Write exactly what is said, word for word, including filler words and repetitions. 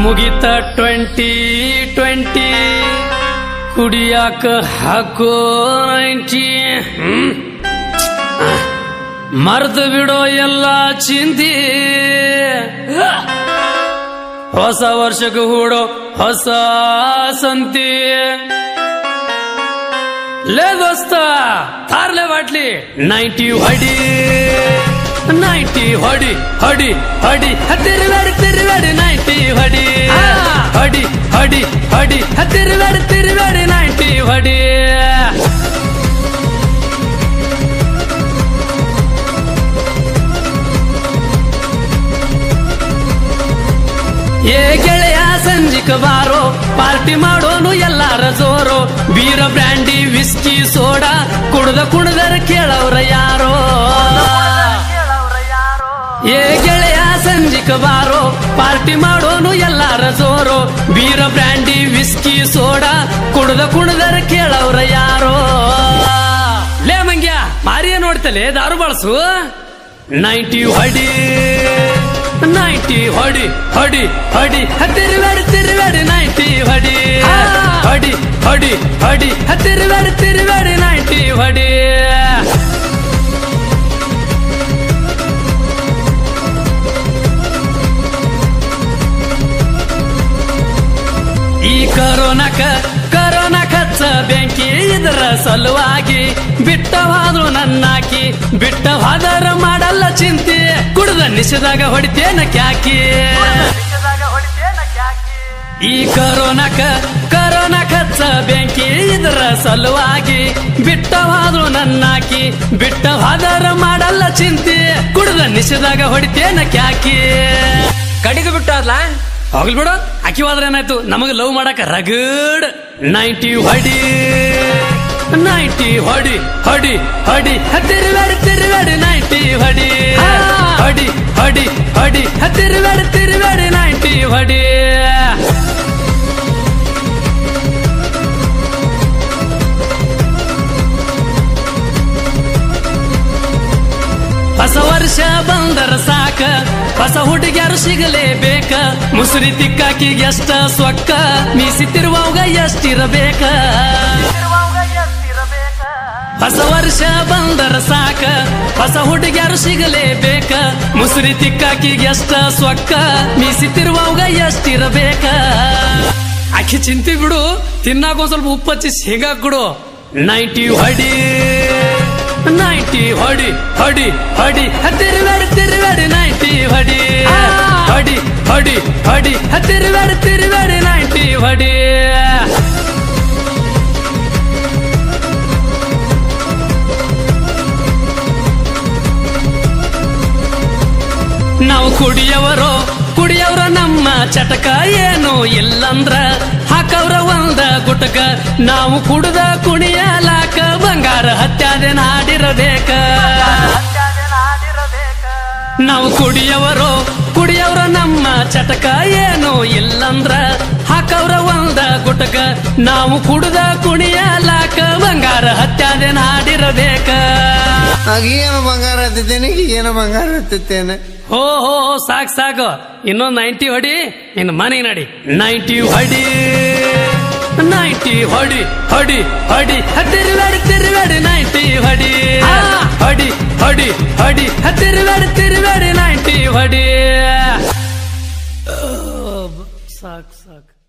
ಮುಗಿತ twenty twenty ಕುಡಿಯಾಕ ಹಾಕೋ ನೈಂಟಿ ಮರ್ದು ಬಿಡೋ ಎಲ್ಲ ಚಿಂತಿ ಹೊಸ ವರ್ಷಕ್ಕೆ ಹೂಡೋ ಹೊಸ ಸಂತಿ ಲೇ ದೋಸ್ತ ತಾರ್ಲೆ ಬಾಟ್ಲಿ ನೈಂಟಿ ಹೊಡಿ ನೈಂಟಿ ಹೊಡಿ ಹೊಡಿ ಹೊಡಿ ತಿರುಗಾಡಿ ತಿರುಗಾಡಿ ನೈಂಟಿ ಹೊಡಿ ಹೊಡಿ ಹೊಡಿ ಹೊಡಿ ತಿರುಗಾಡಿ ತಿರುಗಾಡಿ ನೈಂಟಿ ಹೊಡಿ ಏ ಗೆಳೆಯ ಸಂಜಿಕ ಬಾರೋ ಪಾರ್ಟಿ ಮಾಡೋನು ಎಲ್ಲಾರ ಜೋರು ಬೀರ ಬ್ರ್ಯಾಂಡಿ ವಿಸ್ಕಿ ಸೋಡಾ ಕುಡ್ದ ಕುಡ್ದರ ಕೇಳವ್ರ ಯಾರೋ ಏ ಗೆಳೆಯ ಸಂಜಿಕ ಬಾರೋ ಪಾರ್ಟಿ ಮಾಡೋನು ಎಲ್ಲಾರ ಜೋರು ಬೀರ ಬ್ರ್ಯಾಂಡಿ ವಿಸ್ಕಿ ಸೋಡಾ ಕುಡ್ದ ಕುಡ್ದರ ಕೇಳವ್ರ ಯಾರೋ ಲೇ ಮಂಗ್ಯ ಮಾರಿಯ ನೋಡ್ತಲೇ ದಾರು ಬಳಸು ನೈಂಟಿ ಹೊಡಿ ನೈಂಟಿ ಹೊಡಿ ಹೊಡಿ ಹೊಡಿ ತಿರುಗಾಡಿ ತಿರುಗಾಡಿ ನೈಂಟಿ ಹೊಡಿ ಹೊಡಿ ಹೊಡಿ ಹೊಡಿ ತಿರುಗಾಡಿ ತಿರುಗಾಡಿ ನೈಂಟಿ ಹೊಡಿ ಈ ಕರೋನಾಕ ಕರೋನಾ ಕಚ್ಚ ಬೆಂಕಿ ಇದರ ಸಲುವಾಗಿ ಬಿಟ್ಟವಾದ್ರು ನನ್ನಾಕಿ ಬಿಟ್ಟವಾದರ ಮಾಡಲ್ಲ ಚಿಂತೆ ಕುಡ್ದ ನಿಷದಾಗ ಹೊಡಿತೇನ ಕ್ಯಾಕಿ ಈ ಕರೋನಾಕ ಕರೋನಾ ಕಚ್ಚ ಬೆಂಕಿ ಇದರ ಸಲುವಾಗಿ ಬಿಟ್ಟವಾದ್ರು ನನ್ನಾಕಿ ಬಿಟ್ಟವಾದರ ಮಾಡಲ್ಲ ಚಿಂತೆ ಕುಡ್ದ ನಿಷದಾಗ ಹೊಡಿತೇನ ಕ್ಯಾಕಿ ಕಡಿಗೆ ಬಿಟ್ಟಲ್ಲ ಹೋಗ್ಲಿ ಬಿಡು ಅಕ್ಕಿ ಹೋದ್ರೆ ಏನಾಯ್ತು ನಮಗ ಲವ್ ಮಾಡಕ ರಗಡ್ ನೈಂಟಿ ಹೊಡಿ ನೈಂಟಿ ಹೊಡಿ ಹೊಡಿ ಹೊಡಿ ತಿರುಗಾಡಿ ತಿರುಗಾಡಿ ನೈಂಟಿ ಹೊಡಿ ಹೊಡಿ ಹೊಡಿ ಹೊಡಿ ತಿರುಗಾಡಿ ತಿರುಗಾಡಿ ನೈಂಟಿ ಹೊಡಿ ಹೊಸ ವರ್ಷ ಬಂದರ ಸಾಕ ಹೊಸ ಹುಡುಗ್ಯಾರು ಸಿಗಲೇಬೇಕ ಮುಸುರಿ ತಿಕ್ಕಾಕಿಗೆ ಎಷ್ಟ ಸೊಕ್ಕ ಮೀಸಿತಿರುವಾಗ ಎಷ್ಟಿರಬೇಕ ಹೊಸ ವರ್ಷ ಬಂದರ ಸಾಕ ಹೊಸ ಹುಡುಗ್ಯಾರು ಸಿಗಲೇಬೇಕ ಮುಸುರಿ ತಿಕ್ಕಾಕಿಗೆ ಎಷ್ಟ ಸೊಕ್ಕ ಮೀಸಿತಿರುವಾಗ ಎಷ್ಟಿರಬೇಕ ಅಕ್ಕಿ ಚಿಂತಿ ಬಿಡು ತಿನ್ನಾಕ ಒಂದ್ ಸ್ವಲ್ಪ ಉಪ್ಪಚ್ಚಿ ಶೇಂಗಾ ಕೊಡು ನೈಂಟಿ ಹೊಡಿ ನೈಂಟಿ ಹೊಡಿ ಹೊಡಿ ಹೊಡಿ ತಿರುಗಾಡಿ ತಿರುಗಾಡಿ ನೈಂಟಿ ಹೊಡಿ ಹೊಡಿ ಹೊಡಿ ಹೊಡಿ ತಿರುಗಾಡಿ ತಿರುಗಾಡಿ ನೈಂಟಿ ಹೊಡಿ ನಾವು ಕುಡಿಯವರೋ ಕುಡಿಯವ್ರ ನಮ್ಮ ಚಟಕ ಏನು ಇಲ್ಲಂದ್ರ ಹಾಕವ್ರ ಒಂದ ಗುಟಕ ನಾವು ಕುಡ್ದ ಕುಣಿಯಲಾಕ ಬಂಗಾರ ಹತ್ಯಾದೆ ನಾಡಿರಬೇಕ ನಾವು ಕುಡಿಯವರೋ ಕುಡಿಯವ್ರ ನಮ್ಮ ಚಟಕ ಏನು ಇಲ್ಲಂದ್ರ ಹಾಕವ್ರ ಒಂದ ಗುಟಕ ನಾವು ಕುಡ್ದ ಕುಣಿಯಲಾಕ ಬಂಗಾರ ಹತ್ಯಾದೆ ನಾಡಿರಬೇಕ ಏನು ಬಂಗಾರ ಹತ್ತಿದ್ದೇನೆ ಏನು ಬಂಗಾರ ಹತ್ತಿದ್ದೇನೆ ಹೋ ಹೋ ಸಾಕ್ ಸಾಕು ಇನ್ನೊಂದ್ ನೈಂಟಿ ಹೊಡಿ ಇನ್ನು ಮನೆ ನಡಿ ನೈಂಟಿ ಹೊಡಿ ನೈಂಟಿ ಹೊಡಿ ಹೊಡಿ ಹೊಡಿ ತಿರುಗಾಡಿ ತಿರುಗಾಡಿ ನೈಂಟಿ ಹೊಡಿ ಹೊಡಿ ಹೊಡಿ ಹೊಡಿ ತಿರುಗಾಡಿ ತಿರುಗಾಡಿ ನೈಂಟಿ ಹೊಡಿ ಸಾಕ್ ಸಾಕ್